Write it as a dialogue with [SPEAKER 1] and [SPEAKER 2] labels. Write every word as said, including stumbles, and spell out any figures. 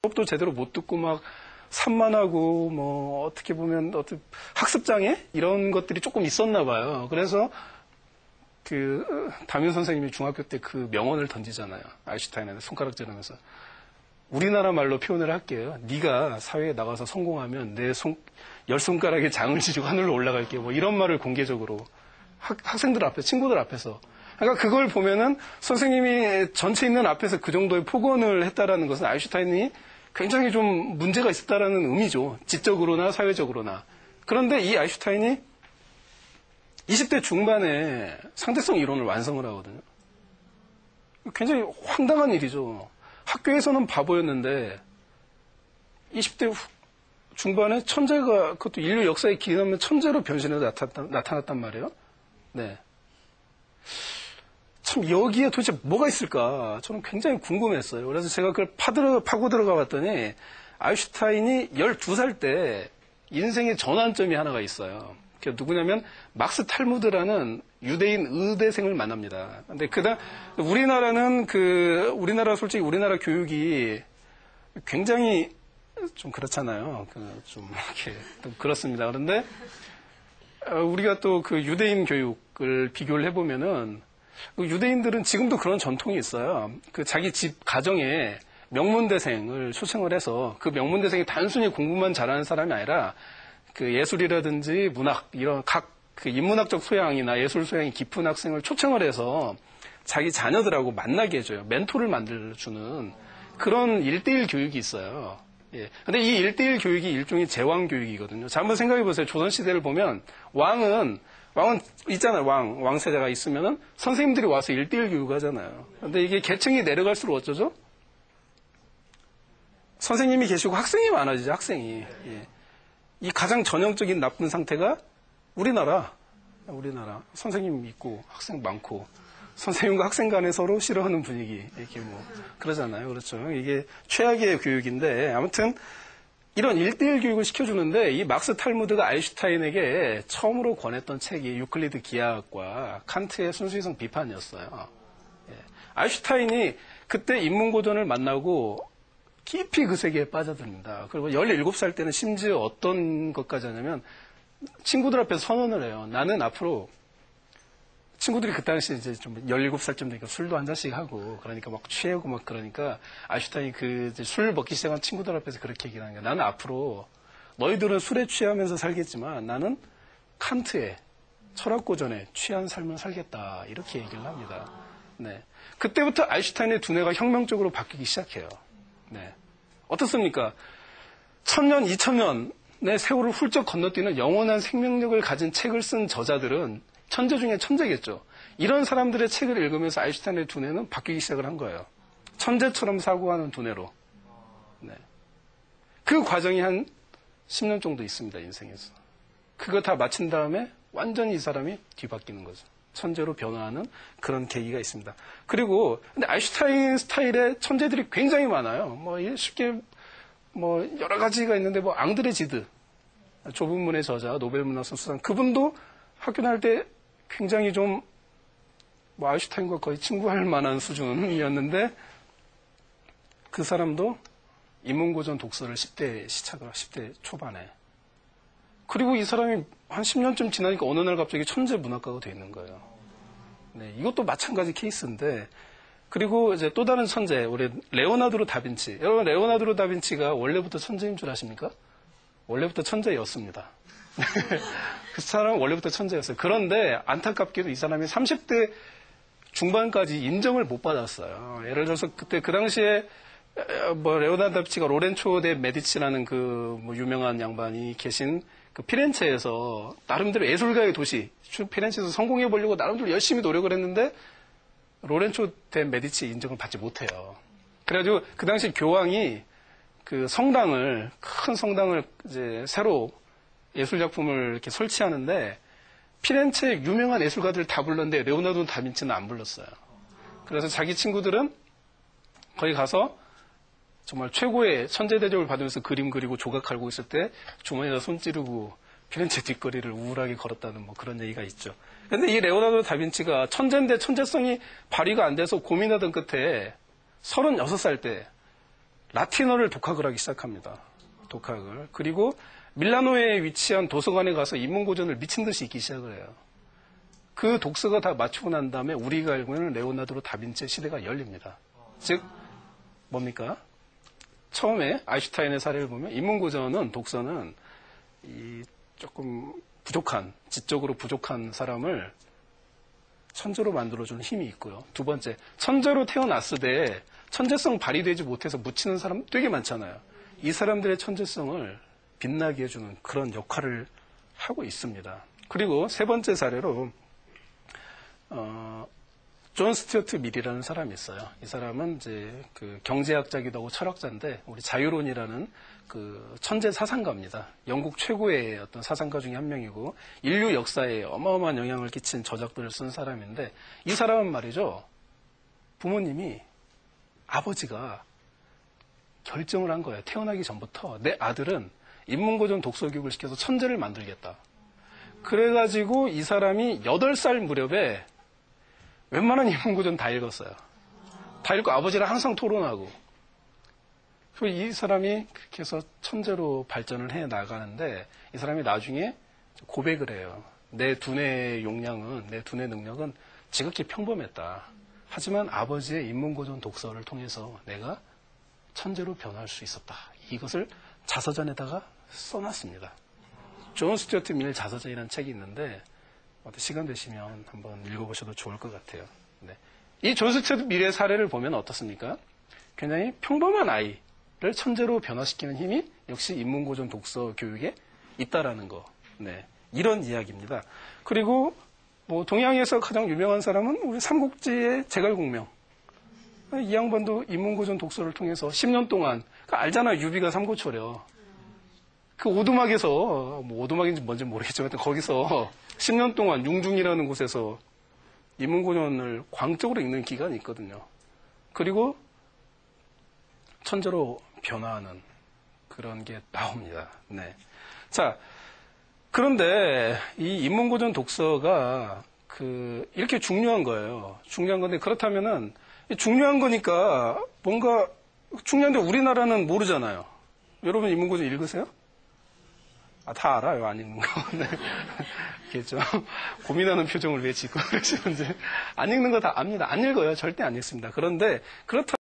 [SPEAKER 1] 수업도 제대로 못 듣고 막 산만하고 뭐 어떻게 보면 어떻게 학습장애 이런 것들이 조금 있었나 봐요. 그래서 그 담임 선생님이 중학교 때 그 명언을 던지잖아요. 아인슈타인한테 손가락질하면서 우리나라 말로 표현을 할게요. 네가 사회에 나가서 성공하면 내 손, 열 손가락에 장을 지지고 하늘로 올라갈게. 뭐 이런 말을 공개적으로 학, 학생들 앞에, 친구들 앞에서. 그러니까 그걸 보면은 선생님이 전체 있는 앞에서 그 정도의 폭언을 했다라는 것은 아인슈타인이 굉장히 좀 문제가 있었다라는 의미죠. 지적으로나 사회적으로나. 그런데 이 아인슈타인이 이십 대 중반에 상대성 이론을 완성을 하거든요. 굉장히 황당한 일이죠. 학교에서는 바보였는데 이십 대 중반에 천재가, 그것도 인류 역사에 기인하면 천재로 변신해서 나타났단, 나타났단 말이에요. 네. 참 여기에 도대체 뭐가 있을까 저는 굉장히 궁금했어요. 그래서 제가 그걸 파들어, 파고 들어가 봤더니 아인슈타인이 열두 살 때 인생의 전환점이 하나가 있어요. 그게 누구냐면 막스 탈무드라는 유대인 의대생을 만납니다. 근데 그다음 우리나라는 그 우리나라 솔직히 우리나라 교육이 굉장히 좀 그렇잖아요. 그 좀 이렇게 좀 그렇습니다. 그런데 우리가 또 그 유대인 교육을 비교를 해보면은 유대인들은 지금도 그런 전통이 있어요. 그 자기 집 가정에 명문대생을 초청을 해서 그 명문대생이 단순히 공부만 잘하는 사람이 아니라 그 예술이라든지 문학 이런 각 그 인문학적 소양이나 예술 소양이 깊은 학생을 초청을 해서 자기 자녀들하고 만나게 해줘요. 멘토를 만들어주는 그런 일대일 교육이 있어요. 예. 근데 이 일대일 교육이 일종의 제왕 교육이거든요. 자, 한번 생각해 보세요. 조선시대를 보면 왕은 왕은 있잖아요. 왕, 왕세자가 있으면은 선생님들이 와서 일대일 교육하잖아요. 근데 이게 계층이 내려갈수록 어쩌죠? 선생님이 계시고 학생이 많아지죠. 학생이. 예. 이 가장 전형적인 나쁜 상태가 우리나라, 우리나라 선생님 있고 학생 많고 선생님과 학생 간에 서로 싫어하는 분위기 이렇게 뭐 그러잖아요. 그렇죠. 이게 최악의 교육인데 아무튼 이런 일대일 교육을 시켜주는데 이 막스 탈무드가 아인슈타인에게 처음으로 권했던 책이 유클리드 기하학과 칸트의 순수이성 비판이었어요. 예. 아인슈타인이 그때 인문고전을 만나고 깊이 그 세계에 빠져듭니다. 그리고 열일곱 살 때는 심지어 어떤 것까지 하냐면 친구들 앞에서 선언을 해요. 나는 앞으로 친구들이 그 당시에 이제 좀 열일곱 살쯤 되니까 술도 한 잔씩 하고 그러니까 막 취하고 막 그러니까 아인슈타인이 그 술 먹기 시작한 친구들 앞에서 그렇게 얘기를 하는 거야. 나는 앞으로 너희들은 술에 취하면서 살겠지만 나는 칸트의 철학고전에 취한 삶을 살겠다. 이렇게 얘기를 합니다. 네. 그때부터 아인슈타인의 두뇌가 혁명적으로 바뀌기 시작해요. 네. 어떻습니까? 천년, 이천년의 세월을 훌쩍 건너뛰는 영원한 생명력을 가진 책을 쓴 저자들은 천재 중에 천재겠죠. 이런 사람들의 책을 읽으면서 아인슈타인의 두뇌는 바뀌기 시작을 한 거예요. 천재처럼 사고하는 두뇌로. 네. 그 과정이 한 십 년 정도 있습니다. 인생에서. 그거 다 마친 다음에 완전히 이 사람이 뒤바뀌는 거죠. 천재로 변화하는 그런 계기가 있습니다. 그리고 근데 아인슈타인 스타일의 천재들이 굉장히 많아요. 뭐 쉽게 뭐 여러 가지가 있는데 뭐 앙드레 지드 좁은 문의 저자 노벨문학상 수상 그분도 학교 다닐 때 굉장히 좀 뭐 아인슈타인과 거의 친구할 만한 수준이었는데 그 사람도 인문고전 독서를 십 대 시작을 십 대 초반에 그리고 이 사람이 한 십 년쯤 지나니까 어느 날 갑자기 천재 문학가가 돼 있는 거예요. 네, 이것도 마찬가지 케이스인데 그리고 이제 또 다른 천재 우리 레오나르도 다빈치. 여러분 레오나르도 다빈치가 원래부터 천재인 줄 아십니까? 원래부터 천재였습니다. 그 사람은 원래부터 천재였어요. 그런데 안타깝게도 이 사람이 삼십 대 중반까지 인정을 못 받았어요. 예를 들어서 그때 그 당시에 뭐 레오나르도 다빈치가 로렌초 데 메디치라는 그 뭐 유명한 양반이 계신 그 피렌체에서 나름대로 예술가의 도시 피렌체에서 성공해 보려고 나름대로 열심히 노력을 했는데 로렌초 데 메디치 인정을 받지 못해요. 그래가지고 그 당시 교황이 그 성당을 큰 성당을 이제 새로 예술 작품을 이렇게 설치하는데 피렌체 유명한 예술가들 다 불렀는데 레오나르도 다빈치는 안 불렀어요. 그래서 자기 친구들은 거기 가서 정말 최고의 천재 대접을 받으면서 그림 그리고 조각하고 있을 때 주머니에다 손 찌르고 피렌체 뒷거리를 우울하게 걸었다는 뭐 그런 얘기가 있죠. 그런데 이 레오나르도 다빈치가 천재인데 천재성이 발휘가 안 돼서 고민하던 끝에 서른여섯 살 때 라틴어를 독학을 하기 시작합니다. 독학을. 그리고 밀라노에 위치한 도서관에 가서 인문고전을 미친 듯이 읽기 시작을 해요. 그 독서가 다 마치고 난 다음에 우리가 알고 있는 레오나르도 다빈치의 시대가 열립니다. 즉 뭡니까? 처음에 아인슈타인의 사례를 보면 인문고전은 독서는 이 조금 부족한, 지적으로 부족한 사람을 천재로 만들어주는 힘이 있고요. 두 번째, 천재로 태어났을 때 천재성 발휘되지 못해서 묻히는 사람 되게 많잖아요. 이 사람들의 천재성을 빛나게 해주는 그런 역할을 하고 있습니다. 그리고 세 번째 사례로 어, 존 스튜어트 밀이라는 사람이 있어요. 이 사람은 이제 그 경제학자기도 하고 철학자인데 우리 자유론이라는 그 천재 사상가입니다. 영국 최고의 어떤 사상가 중에 한 명이고 인류 역사에 어마어마한 영향을 끼친 저작들을 쓴 사람인데 이 사람은 말이죠. 부모님이 아버지가 결정을 한 거예요. 태어나기 전부터 내 아들은 인문고전 독서교육을 시켜서 천재를 만들겠다. 그래가지고 이 사람이 여덟 살 무렵에 웬만한 인문고전 다 읽었어요. 다 읽고 아버지랑 항상 토론하고. 이 사람이 그렇게 해서 천재로 발전을 해 나가는데 이 사람이 나중에 고백을 해요. 내 두뇌 용량은, 내 두뇌 능력은 지극히 평범했다. 하지만 아버지의 인문고전 독서를 통해서 내가 천재로 변할 수 있었다. 이것을 자서전에다가 써놨습니다. 존 스튜어트 밀 자서전이라는 책이 있는데 시간 되시면 한번 읽어보셔도 좋을 것 같아요. 네. 이 존 스튜어트 밀의 사례를 보면 어떻습니까? 굉장히 평범한 아이를 천재로 변화시키는 힘이 역시 인문고전 독서 교육에 있다라는 거. 네. 이런 이야기입니다. 그리고 뭐 동양에서 가장 유명한 사람은 우리 삼국지의 제갈공명. 이 양반도 인문고전 독서를 통해서 십 년 동안 그러니까 알잖아요. 유비가 삼고초려. 그 오두막에서 뭐 오두막인지 뭔지 모르겠지만 거기서 십 년 동안 융중이라는 곳에서 인문고전을 광적으로 읽는 기간이 있거든요. 그리고 천재로 변화하는 그런 게 나옵니다. 네. 자, 그런데 이 인문고전 독서가 그 이렇게 중요한 거예요. 중요한 건데 그렇다면은 중요한 거니까 뭔가 중요한데 우리나라는 모르잖아요. 여러분 인문고전 읽으세요? 아, 다 알아요. 안 읽는 거. 네. 알겠죠? 고민하는 표정을 왜 짓고 그러시는지. 안 읽는 거 다 압니다. 안 읽어요. 절대 안 읽습니다. 그런데 그렇다